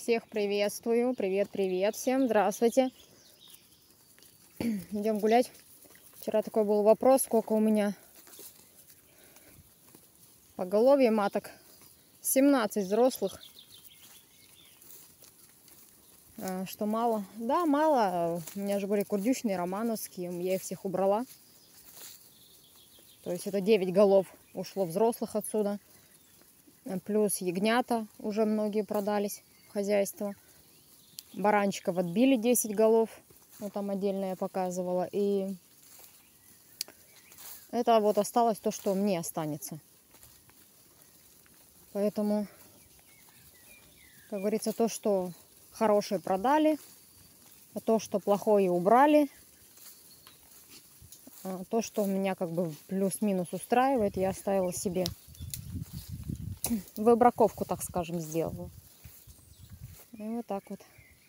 Всех приветствую. Привет всем. Здравствуйте. Идем гулять. Вчера такой был вопрос, сколько у меня поголовье маток. 17 взрослых. Что мало? Да, мало. У меня же были курдючные, романовские. Я их всех убрала. То есть это 9 голов ушло взрослых отсюда. Плюс ягнята уже многие продались в хозяйство. Баранчиков отбили 10 голов. Ну, там отдельно я показывала. И это вот осталось то, что мне останется. Поэтому, как говорится, то, что хорошее продали, а то, что плохое убрали, а то, что меня как бы плюс-минус устраивает, я оставила себе. Выбраковку, так скажем, сделала. И вот так вот.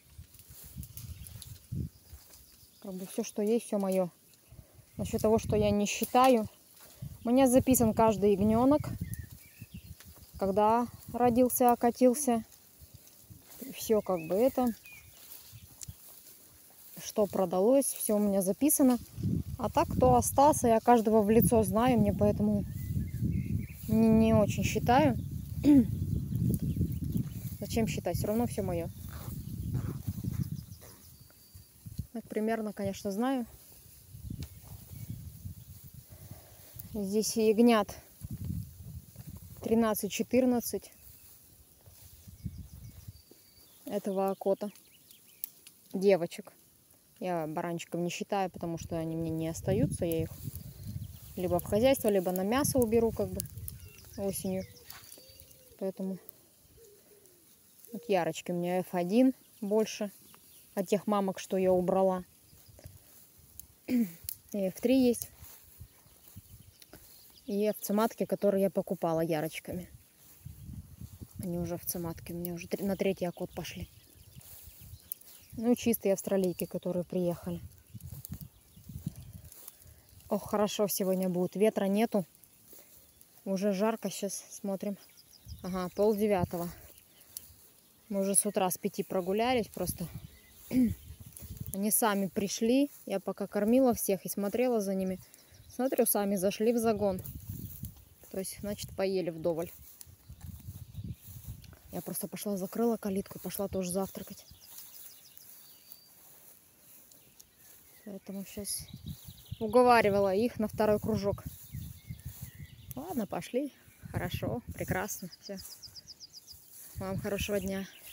Как бы все, что есть, все мое. Насчет того, что я не считаю. У меня записан каждый ягненок, когда родился, окатился. Все как бы это, что продалось, все у меня записано. А так, кто остался, я каждого в лицо знаю, мне поэтому не очень считаю. Зачем считать? Все равно все мое. Так, примерно, конечно, знаю. Здесь ягнят 13-14 этого окота. Девочек. Я баранчиков не считаю, потому что они мне не остаются. Я их либо в хозяйство, либо на мясо уберу как бы осенью. Поэтому вот ярочки у меня F1 больше от тех мамок, что я убрала. И F3 есть. И овцематки, которые я покупала ярочками. Они уже овцематки. У меня уже на 3-й окот пошли. Ну, чистые австралийки, которые приехали. Ох, хорошо сегодня будет. Ветра нету. Уже жарко. Сейчас смотрим. Ага, 8:30. Мы уже с утра с 5 прогулялись просто. Они сами пришли. Я пока кормила всех и смотрела за ними. Смотрю, сами зашли в загон. То есть, значит, поели вдоволь. Я просто пошла, закрыла калитку, пошла тоже завтракать. Поэтому сейчас уговаривала их на 2-й кружок. Ладно, пошли. Хорошо, прекрасно. Все. Вам хорошего дня.